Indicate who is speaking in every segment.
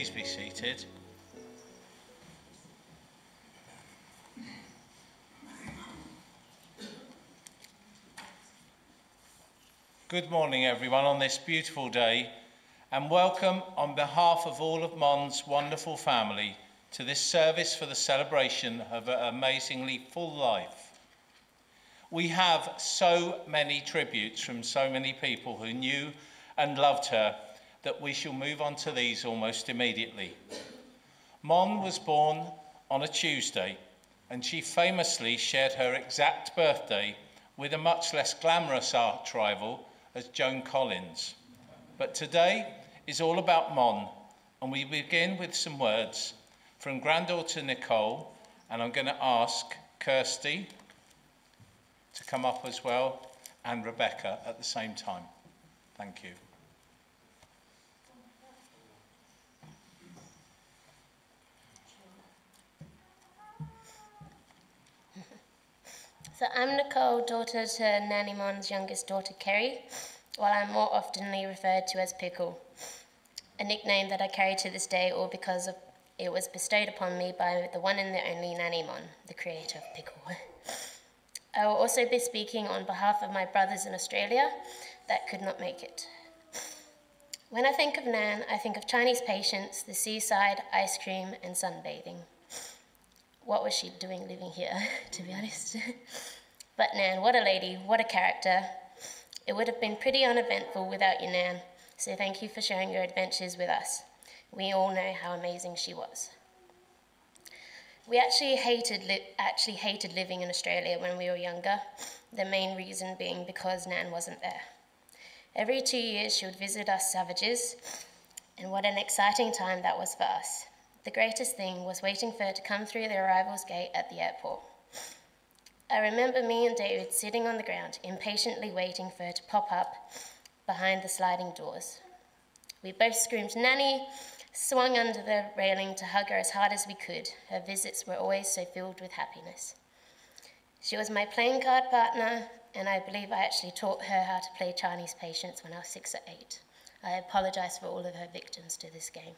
Speaker 1: Please be seated. Good morning everyone on this beautiful day, and welcome on behalf of all of Mon's wonderful family to this service for the celebration of her amazingly full life. We have so many tributes from so many people who knew and loved her that we shall move on to these almost immediately. Mon was born on a Tuesday, and she famously shared her exact birthday with a much less glamorous arch rival as Joan Collins. But today is all about Mon, and we begin with some words from granddaughter Nicole, and I'm going to ask Kirsty to come up as well, and Rebecca at the same time. Thank you.
Speaker 2: So I'm Nicole, daughter to Nanny Mon's youngest daughter, Kerry, while I'm more oftenly referred to as Pickle, a nickname that I carry to this day, all because it was bestowed upon me by the one and the only Nanny Mon, the creator of Pickle. I will also be speaking on behalf of my brothers in Australia that could not make it. When I think of Nan, I think of Chinese patience, the seaside, ice cream, and sunbathing. What was she doing living here, to be honest? But Nan, what a lady, what a character. It would have been pretty uneventful without you, Nan, so thank you for sharing your adventures with us. We all know how amazing she was. We actually hated living in Australia when we were younger, the main reason being because Nan wasn't there. Every 2 years she would visit us savages, and what an exciting time that was for us. The greatest thing was waiting for her to come through the arrivals gate at the airport. I remember me and David sitting on the ground, impatiently waiting for her to pop up behind the sliding doors. We both screamed, "Nanny!" swung under the railing to hug her as hard as we could. Her visits were always so filled with happiness. She was my playing card partner, and I believe I actually taught her how to play Chinese patience when I was 6 or 8. I apologize for all of her victims to this game.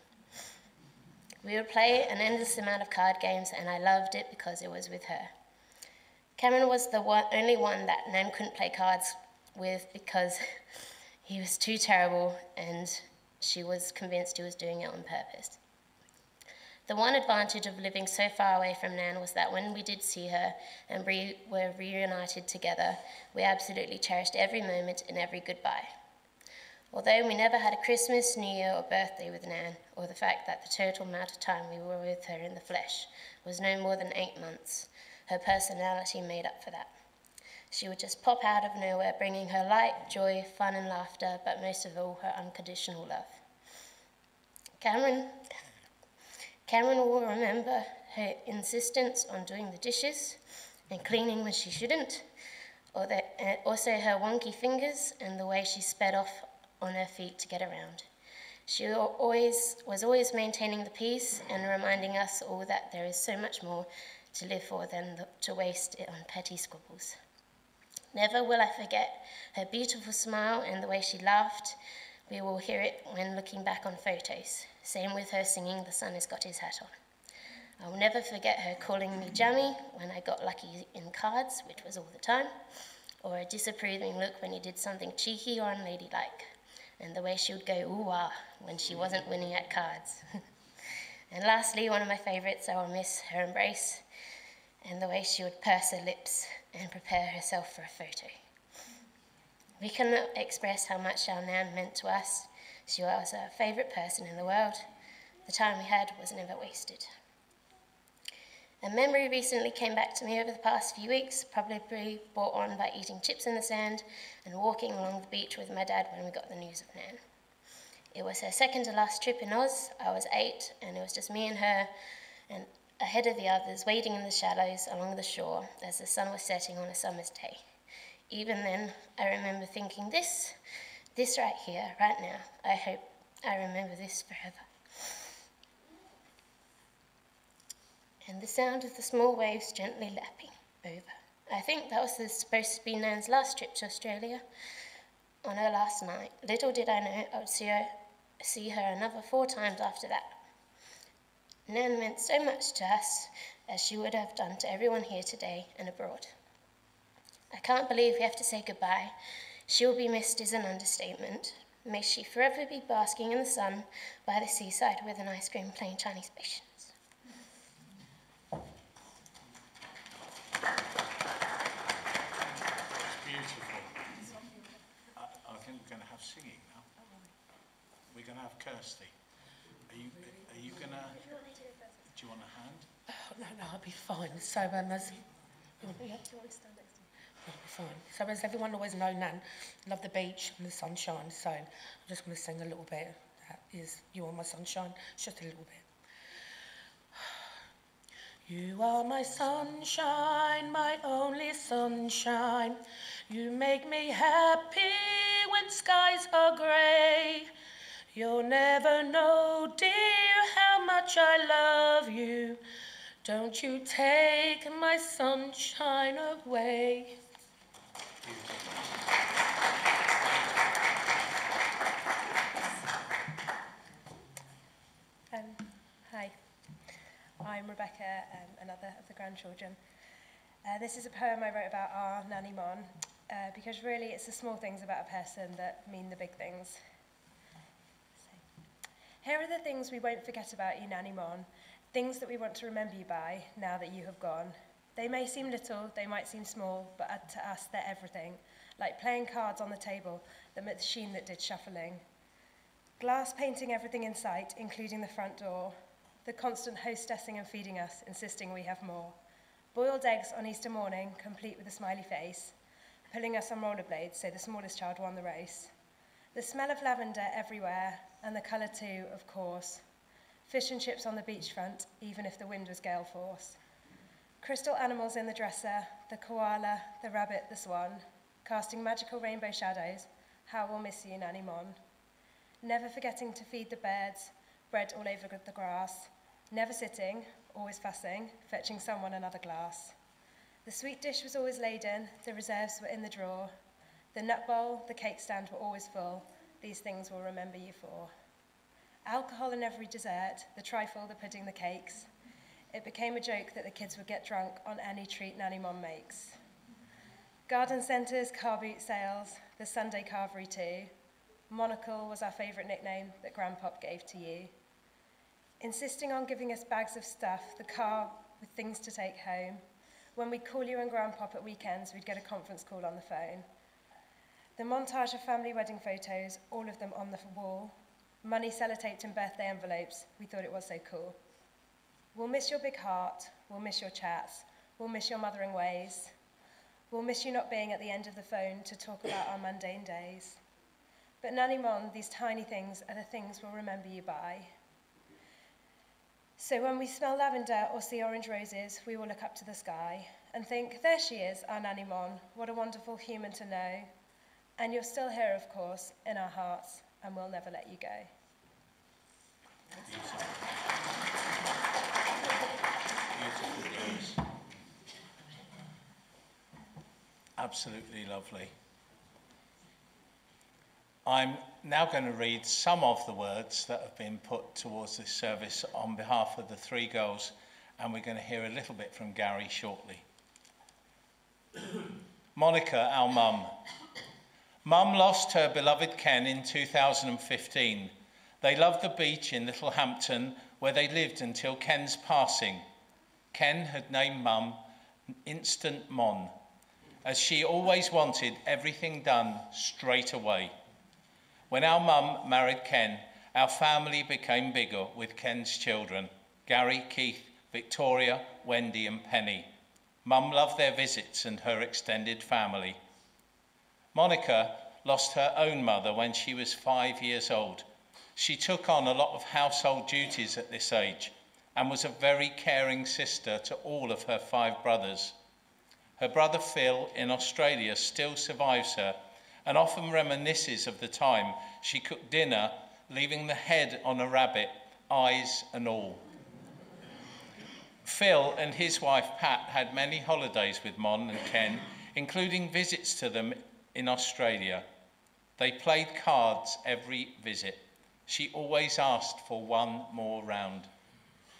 Speaker 2: We would play an endless amount of card games, and I loved it because it was with her. Cameron was the only one that Nan couldn't play cards with because he was too terrible, and she was convinced he was doing it on purpose. The one advantage of living so far away from Nan was that when we did see her and were reunited together, we absolutely cherished every moment and every goodbye. Although we never had a Christmas, New Year or birthday with Nan, or the fact that the total amount of time we were with her in the flesh was no more than 8 months, her personality made up for that. She would just pop out of nowhere, bringing her light, joy, fun and laughter, but most of all, her unconditional love. Cameron will remember her insistence on doing the dishes and cleaning when she shouldn't, also her wonky fingers and the way she sped off on her feet to get around. She was always maintaining the peace and reminding us all that there is so much more to live for than to waste it on petty squabbles. Never will I forget her beautiful smile and the way she laughed. We will hear it when looking back on photos. Same with her singing "The Sun Has Got His Hat On." I will never forget her calling me Jammy when I got lucky in cards, which was all the time, or a disapproving look when he did something cheeky or unladylike, and the way she would go "ooh-ah" when she wasn't winning at cards. And lastly, one of my favourites, I will miss her embrace and the way she would purse her lips and prepare herself for a photo. We cannot express how much our Nan meant to us. She was our favourite person in the world. The time we had was never wasted. A memory recently came back to me over the past few weeks, probably brought on by eating chips in the sand and walking along the beach with my dad when we got the news of Nan. It was her second to last trip in Oz. I was 8, and it was just me and her, and ahead of the others, wading in the shallows along the shore as the sun was setting on a summer's day. Even then, I remember thinking, this right here, right now, I hope I remember this forever. And the sound of the small waves gently lapping over. I think that was supposed to be Nan's last trip to Australia. On her last night, little did I know I would see her another 4 times after that. Nan meant so much to us, as she would have done to everyone here today and abroad. I can't believe we have to say goodbye. She will be missed is an understatement. May she forever be basking in the sun by the seaside with an ice cream playing Chinese patience.
Speaker 1: Beautiful. I think we're going to have singing now. We're going to have Kirsty. Are you going to... Do you want a hand?
Speaker 3: No, I'll be fine. So, as... Do you want to stand next to me? I'll be fine. So, as everyone always knows, Nan, love the beach and the sunshine. So, I'm just going to sing a little bit. That is You Are My Sunshine. Just a little bit. You are my sunshine, my only sunshine. You make me happy when skies are grey. You'll never know, dear, how much I love you. Don't you take my sunshine away.
Speaker 4: Hi, I'm Rebecca, another of the grandchildren. This is a poem I wrote about our Nanny Mon, because really it's the small things about a person that mean the big things. Here are the things we won't forget about you, Nanny Mon, things that we want to remember you by now that you have gone. They may seem little, they might seem small, but to us they're everything, like playing cards on the table, the machine that did shuffling. Glass painting everything in sight, including the front door. The constant hostessing and feeding us, insisting we have more. Boiled eggs on Easter morning, complete with a smiley face. Pulling us on rollerblades, so the smallest child won the race. The smell of lavender everywhere, and the colour too, of course. Fish and chips on the beachfront, even if the wind was gale force. Crystal animals in the dresser, the koala, the rabbit, the swan, casting magical rainbow shadows. How we'll miss you, Nanny Mon. Never forgetting to feed the birds, bread all over the grass. Never sitting, always fussing, fetching someone another glass. The sweet dish was always laden, the reserves were in the drawer. The nut bowl, the cake stand were always full. These things we'll remember you for. Alcohol in every dessert, the trifle, the pudding, the cakes. It became a joke that the kids would get drunk on any treat Nanny Mon makes. Garden centres, car boot sales, the Sunday carvery too. Monocle was our favourite nickname that Grandpop gave to you. Insisting on giving us bags of stuff, the car with things to take home. When we'd call you and Grandpop at weekends, we'd get a conference call on the phone. The montage of family wedding photos, all of them on the wall. Money sellotaped in birthday envelopes, we thought it was so cool. We'll miss your big heart, we'll miss your chats, we'll miss your mothering ways. We'll miss you not being at the end of the phone to talk about our mundane days. But Nanny Mon, these tiny things are the things we'll remember you by. So when we smell lavender or see orange roses, we will look up to the sky and think, there she is, our Nanny Mon, what a wonderful human to know. And you're still here, of course, in our hearts, and we'll never let you go.
Speaker 1: Beautiful. Absolutely lovely. I'm now going to read some of the words that have been put towards this service on behalf of the three girls, and we're going to hear a little bit from Gary shortly. Monica, our mum. Mum lost her beloved Ken in 2015. They loved the beach in Littlehampton, where they lived until Ken's passing. Ken had named Mum Instant Mon, as she always wanted everything done straight away. When our mum married Ken, our family became bigger with Ken's children, Gary, Keith, Victoria, Wendy and Penny. Mum loved their visits and her extended family. Monica lost her own mother when she was 5 years old. She took on a lot of household duties at this age and was a very caring sister to all of her 5 brothers. Her brother Phil in Australia still survives her and often reminisces of the time she cooked dinner, leaving the head on a rabbit, eyes and all. Phil and his wife Pat had many holidays with Mon and Ken, including visits to them in Australia. They played cards every visit. She always asked for one more round.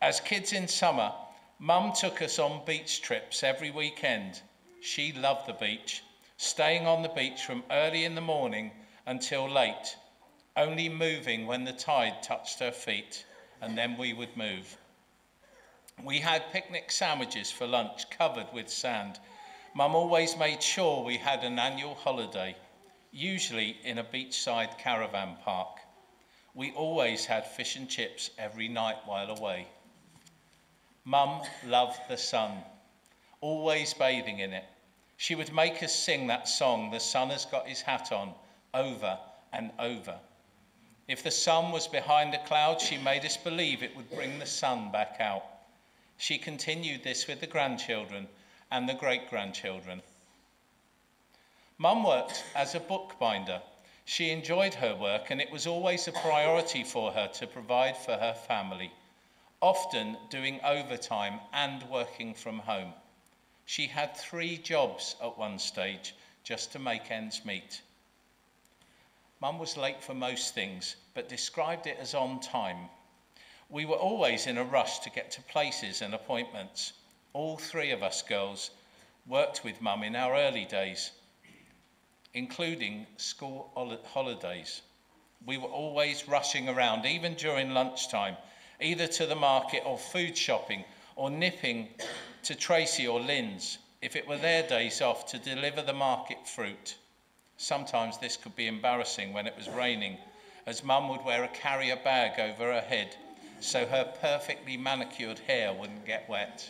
Speaker 1: As kids in summer, Mum took us on beach trips every weekend. She loved the beach, staying on the beach from early in the morning until late, only moving when the tide touched her feet, and then we would move. We had picnic sandwiches for lunch covered with sand. Mum always made sure we had an annual holiday, usually in a beachside caravan park. We always had fish and chips every night while away. Mum loved the sun, always bathing in it. She would make us sing that song, "The Sun Has Got His Hat On," over and over. If the sun was behind a cloud, she made us believe it would bring the sun back out. She continued this with the grandchildren and the great-grandchildren. Mum worked as a bookbinder. She enjoyed her work, and it was always a priority for her to provide for her family, often doing overtime and working from home. She had 3 jobs at one stage just to make ends meet. Mum was late for most things, but described it as on time. We were always in a rush to get to places and appointments. All 3 of us girls worked with Mum in our early days, including school holidays. We were always rushing around, even during lunchtime, either to the market or food shopping, or nipping to Tracy or Lynn's, if it were their days off, to deliver the market fruit. Sometimes this could be embarrassing when it was raining, as Mum would wear a carrier bag over her head so her perfectly manicured hair wouldn't get wet.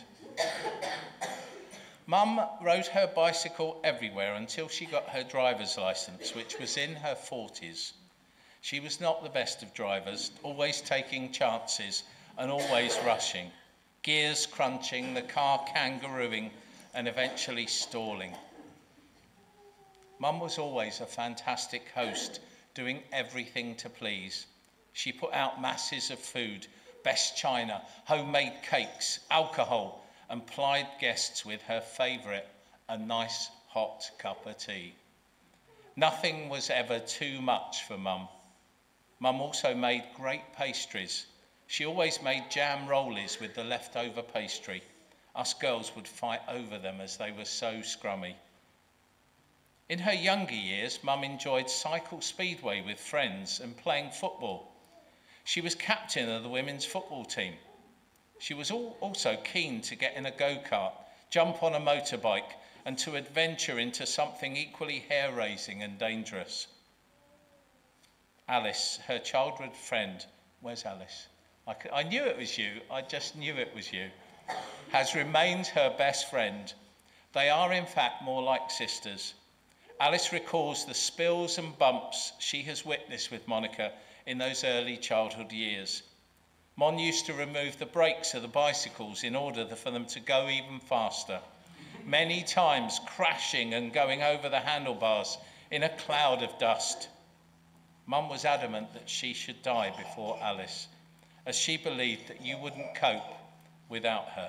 Speaker 1: Mum rode her bicycle everywhere until she got her driver's license, which was in her 40s. She was not the best of drivers, always taking chances and always rushing, gears crunching, the car kangarooing, and eventually stalling. Mum was always a fantastic host, doing everything to please. She put out masses of food, best china, homemade cakes, alcohol, and plied guests with her favourite, a nice hot cup of tea. Nothing was ever too much for Mum. Mum also made great pastries. She always made jam rollies with the leftover pastry. Us girls would fight over them as they were so scrummy. In her younger years, Mum enjoyed cycle speedway with friends and playing football. She was captain of the women's football team. She was also keen to get in a go-kart, jump on a motorbike, and to adventure into something equally hair-raising and dangerous. Alice, her childhood friend, where's Alice? I knew it was you, I just knew it was you, has remained her best friend. They are in fact more like sisters. Alice recalls the spills and bumps she has witnessed with Monica in those early childhood years. Mon used to remove the brakes of the bicycles in order for them to go even faster, many times crashing and going over the handlebars in a cloud of dust. Mum was adamant that she should die before Alice, as she believed that you wouldn't cope without her.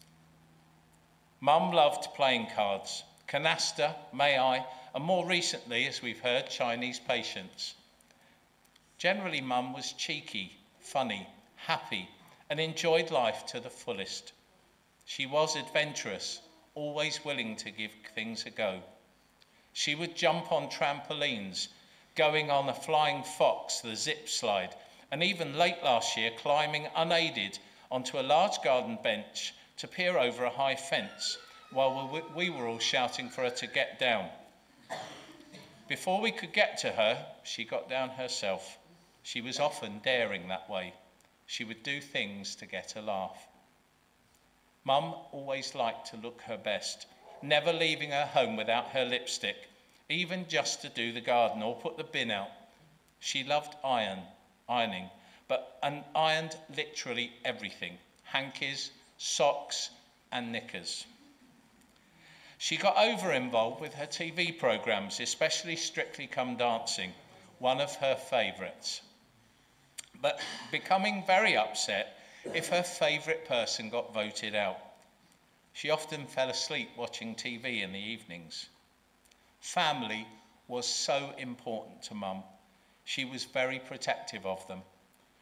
Speaker 1: Mum loved playing cards, canasta, may I, and more recently, as we've heard, Chinese patience. Generally, Mum was cheeky, funny, happy, and enjoyed life to the fullest. She was adventurous, always willing to give things a go. She would jump on trampolines, going on a flying fox, the zip slide, and even late last year climbing unaided onto a large garden bench to peer over a high fence while we were all shouting for her to get down. Before we could get to her, she got down herself. She was often daring that way. She would do things to get a laugh. Mum always liked to look her best, never leaving her home without her lipstick, even just to do the garden or put the bin out. She loved ironing, and ironed literally everything, hankies, socks, and knickers. She got over-involved with her TV programmes, especially Strictly Come Dancing, one of her favourites, but becoming very upset if her favourite person got voted out. She often fell asleep watching TV in the evenings. Family was so important to Mum. She was very protective of them.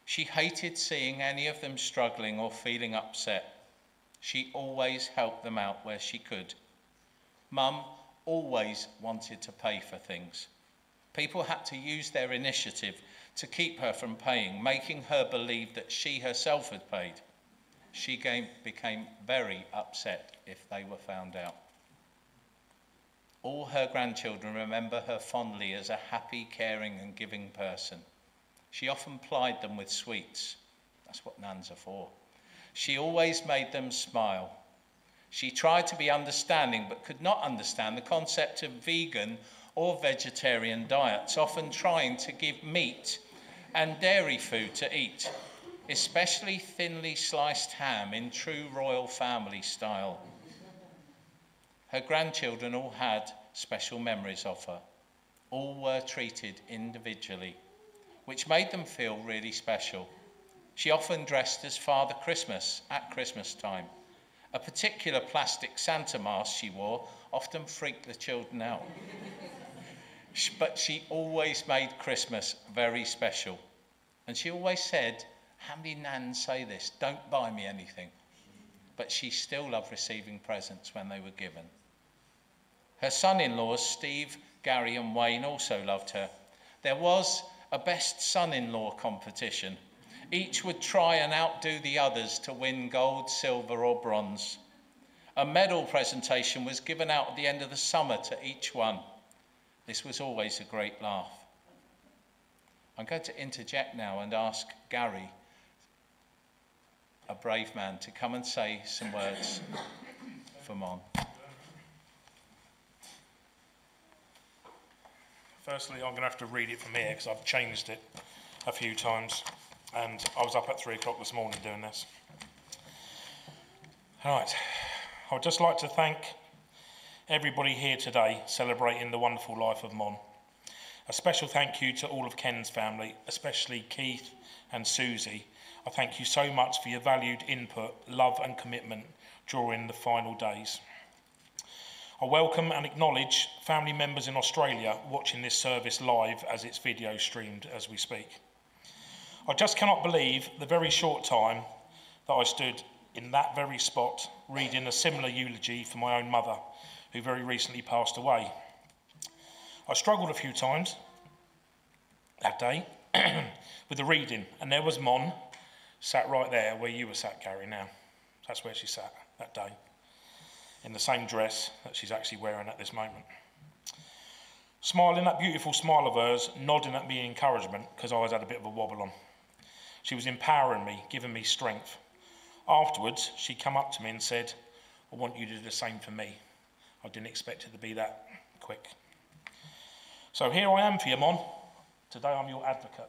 Speaker 1: She hated seeing any of them struggling or feeling upset. She always helped them out where she could. Mum always wanted to pay for things. People had to use their initiative to keep her from paying, making her believe that she herself had paid. She became very upset if they were found out. All her grandchildren remember her fondly as a happy, caring and giving person. She often plied them with sweets. That's what nans are for. She always made them smile. She tried to be understanding but could not understand the concept of vegan or vegetarian diets, often trying to give meat and dairy food to eat, especially thinly sliced ham in true royal family style. Her grandchildren all had special memories of her. All were treated individually, which made them feel really special. She often dressed as Father Christmas at Christmas time. A particular plastic Santa mask she wore often freaked the children out. But she always made Christmas very special. And she always said, how many nans say this? Don't buy me anything. But she still loved receiving presents when they were given. Her son-in-laws, Steve, Gary and Wayne, also loved her. There was a best son-in-law competition. Each would try and outdo the others to win gold, silver or bronze. A medal presentation was given out at the end of the summer to each one. This was always a great laugh. I'm going to interject now and ask Gary, a brave man, to come and say some words for Mon.
Speaker 5: Firstly, I'm going to have to read it from here because I've changed it a few times and I was up at 3 o'clock this morning doing this. All right, I would just like to thank everybody here today celebrating the wonderful life of Mon. A special thank you to all of Ken's family, especially Keith and Susie. I thank you so much for your valued input, love and commitment during the final days. I welcome and acknowledge family members in Australia watching this service live as it's video streamed as we speak. I just cannot believe the very short time that I stood in that very spot reading a similar eulogy for my own mother, who very recently passed away. I struggled a few times that day with the reading, and there was Mon sat right there where you were sat, Gary, now. That's where she sat that day, in the same dress that she's actually wearing at this moment. Smiling that beautiful smile of hers, nodding at me in encouragement, because I always had a bit of a wobble on. She was empowering me, giving me strength. Afterwards, she came up to me and said, I want you to do the same for me. I didn't expect it to be that quick. So here I am for you, Mon. Today I'm your advocate.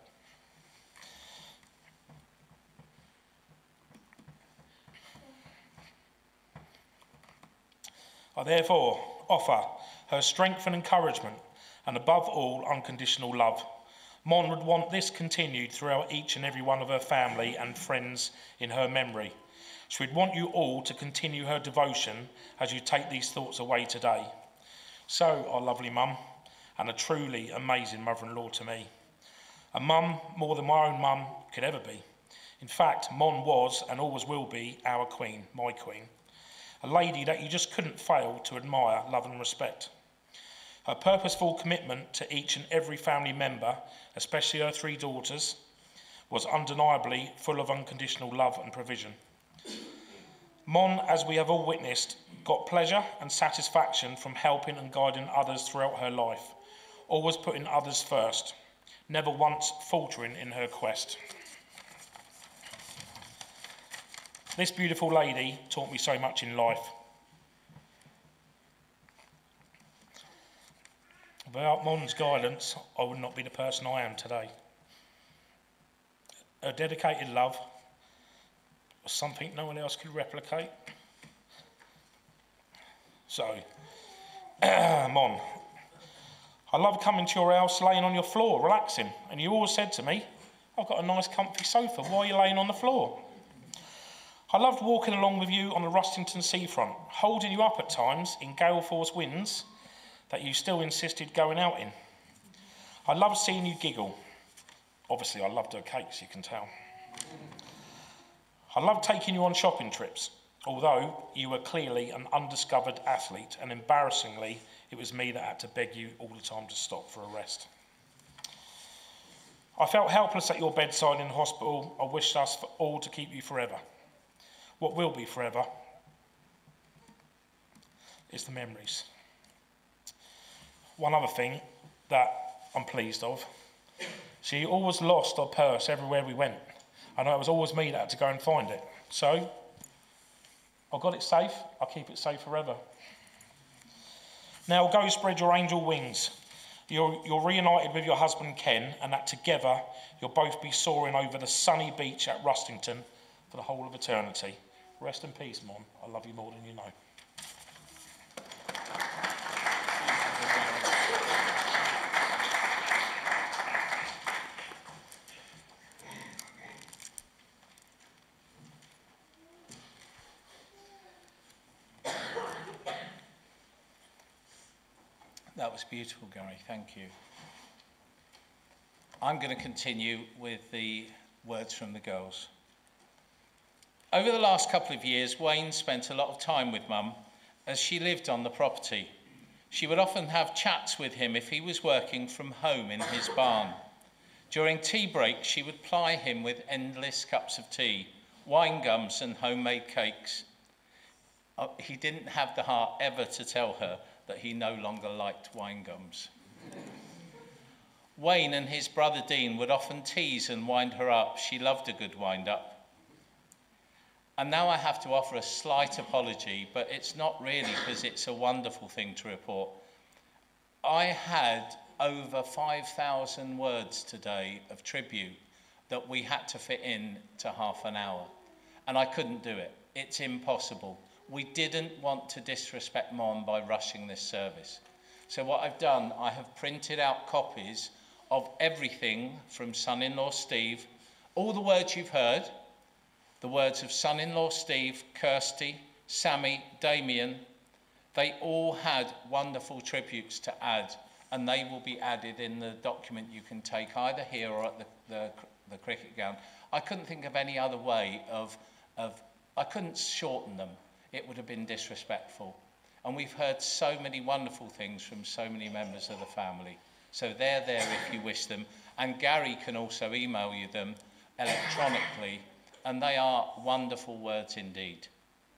Speaker 5: I therefore offer her strength and encouragement, and above all, unconditional love. Mon would want this continued throughout each and every one of her family and friends in her memory. She would want you all to continue her devotion as you take these thoughts away today. So, our lovely mum, and a truly amazing mother-in-law to me. A mum more than my own mum could ever be. In fact, Mon was and always will be our queen, my queen. A lady that you just couldn't fail to admire, love and respect. Her purposeful commitment to each and every family member, especially her 3 daughters, was undeniably full of unconditional love and provision. Mon, as we have all witnessed, got pleasure and satisfaction from helping and guiding others throughout her life, always putting others first, never once faltering in her quest. This beautiful lady taught me so much in life. Without Mon's guidance, I would not be the person I am today. Her dedicated love was something no one else could replicate. So, Mon, I love coming to your house, laying on your floor, relaxing, and you always said to me, I've got a nice comfy sofa, why are you laying on the floor? I loved walking along with you on the Rustington seafront, holding you up at times in gale force winds that you still insisted going out in. I loved seeing you giggle. Obviously, I loved her cakes, you can tell. I love taking you on shopping trips, although you were clearly an undiscovered athlete, and embarrassingly, it was me that had to beg you all the time to stop for a rest. I felt helpless at your bedside in hospital. I wished us for all to keep you forever. What will be forever is the memories. One other thing that I'm pleased of, she always lost her purse everywhere we went. I know it was always me that had to go and find it. So, I got it safe, I'll keep it safe forever. Now go spread your angel wings. You're reunited with your husband Ken, and that together you'll both be soaring over the sunny beach at Rustington for the whole of eternity. Rest in peace, Mom. I love you more than you know.
Speaker 1: That was beautiful, Gary. Thank you. I'm going to continue with the words from the girls. Over the last couple of years, Wayne spent a lot of time with Mum as she lived on the property. She would often have chats with him if he was working from home in his barn. During tea breaks, she would ply him with endless cups of tea, wine gums and homemade cakes. He didn't have the heart ever to tell her that he no longer liked wine gums. Wayne and his brother Dean would often tease and wind her up. She loved a good wind-up. And now I have to offer a slight apology, but it's not really, because it's a wonderful thing to report. I had over 5,000 words today of tribute that we had to fit in to half an hour, and I couldn't do it. It's impossible. We didn't want to disrespect Mom by rushing this service. So what I've done, I have printed out copies of everything from son-in-law Steve, all the words you've heard, the words of son-in-law Steve, Kirsty, Sammy, Damien. They all had wonderful tributes to add, and they will be added in the document you can take either here or at the cricket ground. I couldn't think of any other way I couldn't shorten them. It would have been disrespectful. And we've heard so many wonderful things from so many members of the family. So they're there if you wish them. And Gary can also email you them electronically. And they are wonderful words indeed.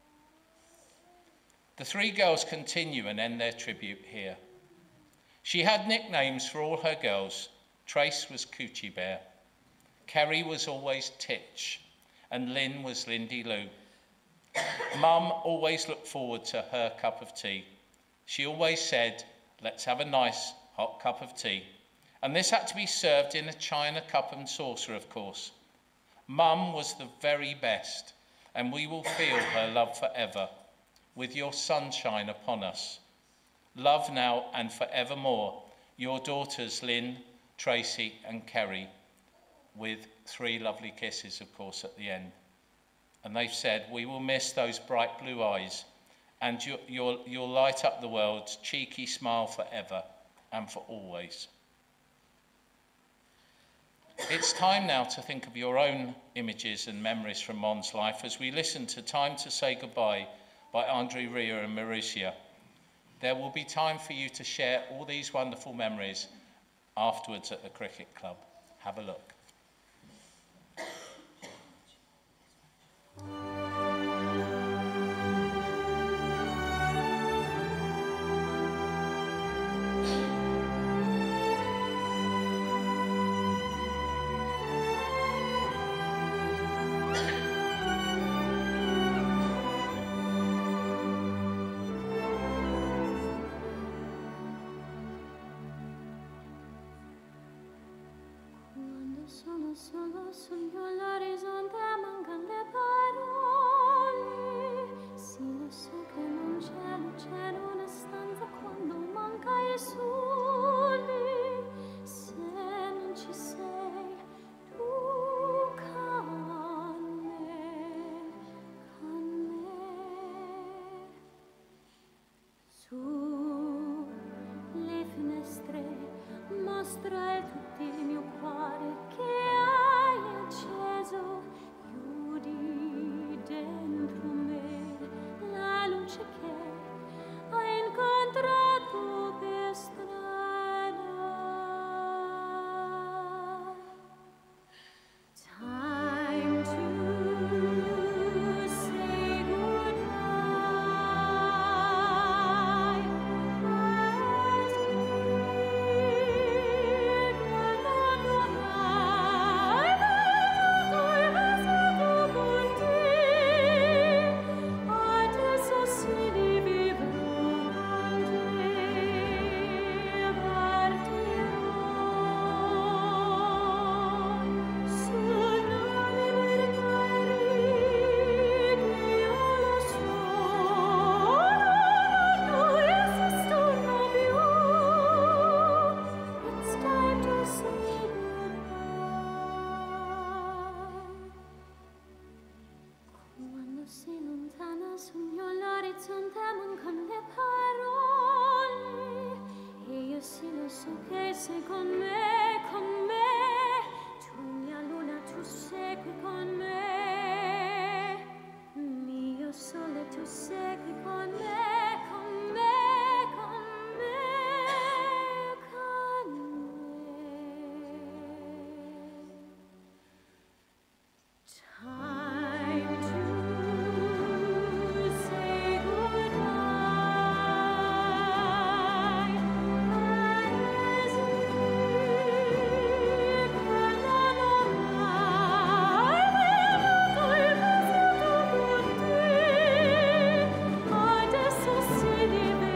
Speaker 1: The three girls continue and end their tribute here. She had nicknames for all her girls. Trace was Coochie Bear. Kerry was always Titch. And Lynn was Lindy Lou. Mum always looked forward to her cup of tea. She always said, let's have a nice hot cup of tea. And this had to be served in a china cup and saucer, of course. Mum was the very best, and we will feel her love forever, with your sunshine upon us. Love now and forevermore, your daughters Lynn, Tracy and Kerry, with 3 lovely kisses, of course, at the end. And they've said, we will miss those bright blue eyes, and you'll light up the world's cheeky smile forever and for always. It's time now to think of your own images and memories from Mon's life as we listen to Time to Say Goodbye by Andre Rieu and Mauricia. There will be time for you to share all these wonderful memories afterwards at the cricket club. Have a look.
Speaker 6: Solo sogno all'orizzonte, mancano le parole. Sì, lo so che non c'è una stanza quando manca il sole. Se non ci sei, tu con me. Su le finestre mostra tutto il mio cuore che hai acceso. sei con me, tu mia luna, tu segui con me, mio sole, tu segui con me, con me, con me, con me. Time to say goodbye. Eyes weak, adesso si deve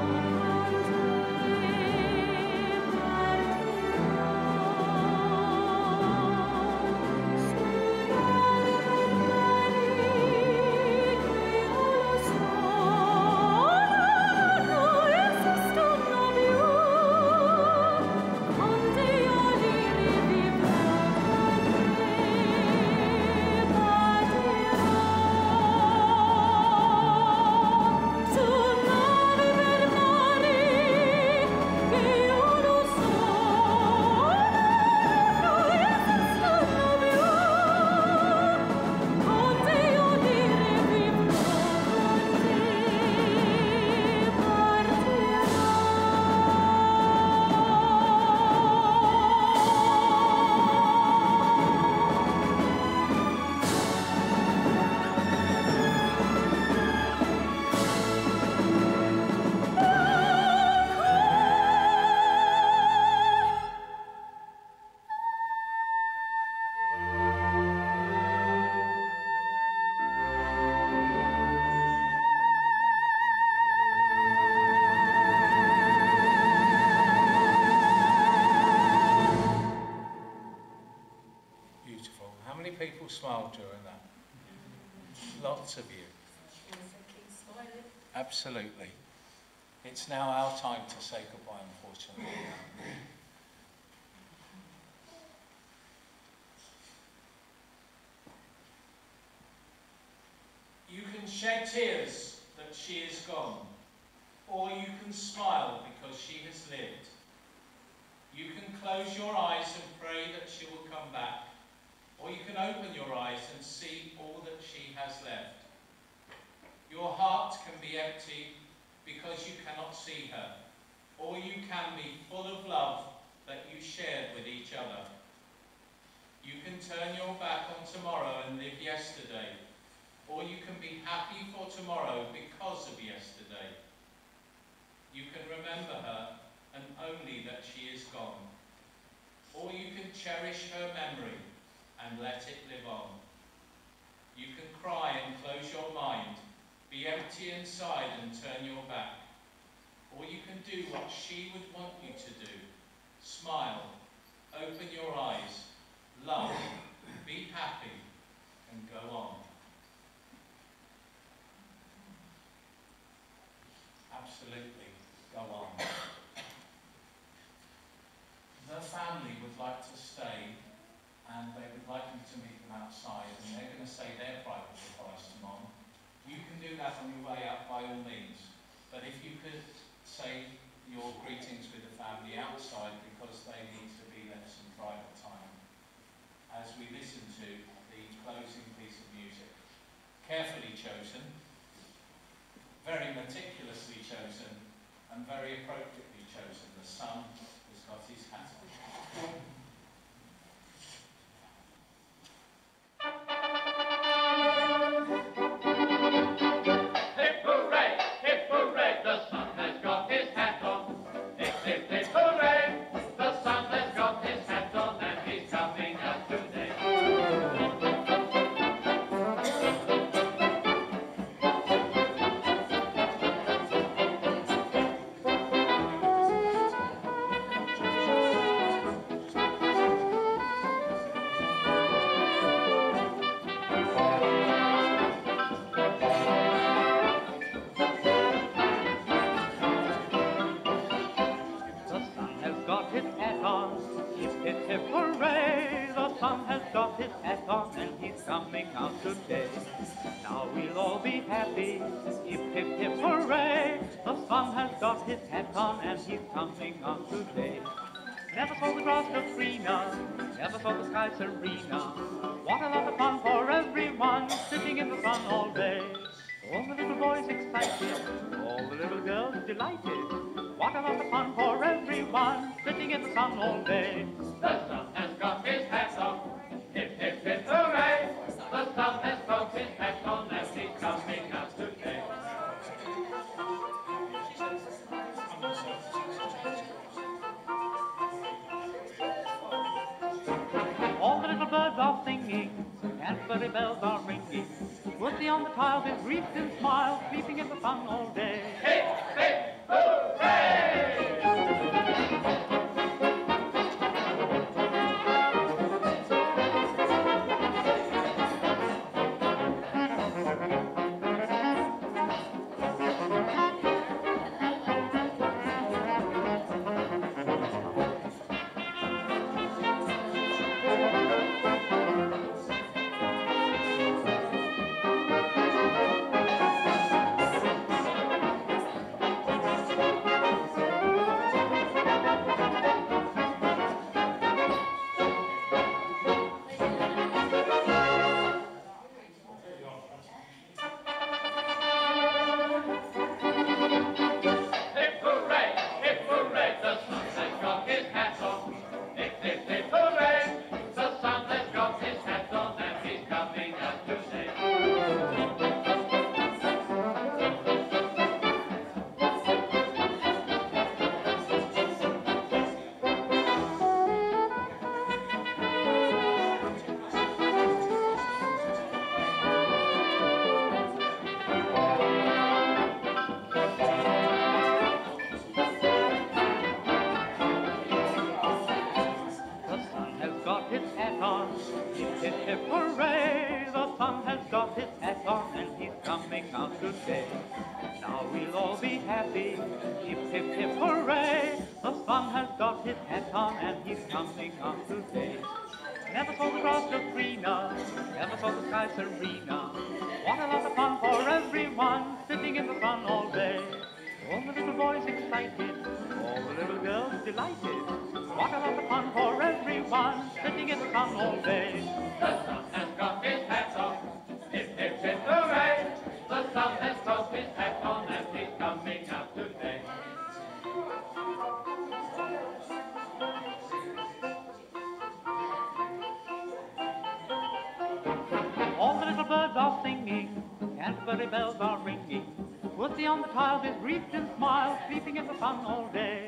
Speaker 1: people smiled during that? Lots of you. Absolutely. It's now our time to say goodbye, unfortunately. You can shed tears that she is gone, or you can smile because she has lived. You can close your eyes and pray that she will come back, or you can open your eyes and see all that she has left. Your heart can be empty because you cannot see her, or you can be full of love that you shared with each other. You can turn your back on tomorrow and live yesterday, or you can be happy for tomorrow because of yesterday. You can remember her and only that she is gone, or you can cherish her memory and let it live on. You can cry and close your mind, be empty inside and turn your back, or you can do what she would want you to do. Smile, open your eyes, love, be happy, and go on. Absolutely, go on. The family would like to stay, and they would like you to meet them outside, and they're going to say their private goodbyes to Mom. You can do that on your way out by all means, but if you could say your greetings with the family outside, because they need to be there some private time as we listen to the closing piece of music. Carefully chosen, very meticulously chosen, and very appropriately chosen. The sun has got his hat on.
Speaker 7: Hip hooray, hip hooray, the sun has got his hat on. Hip hip hip hooray, the sun has got his hat on and he's coming out today. Coming out today. Now we'll all be happy. Hip, hip, hip, hooray! The sun has got his hat on and he's coming out today.
Speaker 8: Never saw the grass look greener, never saw the sky serener. What a lot of fun for everyone, sitting in the sun all day. All the little boys excited, all the little girls delighted. What a lot of fun for everyone, sitting in the sun all day.
Speaker 7: The sun has got his hat on, hip, hip, hip, hooray! The sun has got his hat on and he's coming out today.
Speaker 8: All the little birds are singing, Canterbury bells are ringing. Pussy on the tiles is wreathed in smiles, sleeping in the sun all day.
Speaker 7: Hip, hip, hooray!
Speaker 8: Now we'll all be happy, hip, hip, hip, hooray! The sun has got his hat on and he's coming out today. Never saw the grass look greener, never saw the sky serener. What a lot of fun for everyone, sitting in the sun all day. All the little boys excited, all the little girls delighted. What a lot of fun for everyone, sitting in the sun all day.
Speaker 7: The sun has got his hat on, hip, hip, hip, hooray! The sun has got his hat on and he's coming out today.
Speaker 8: All the little birds are singing, Canterbury bells are ringing. Pussy on the tiles is wreathed in smiles, sleeping in the sun all day.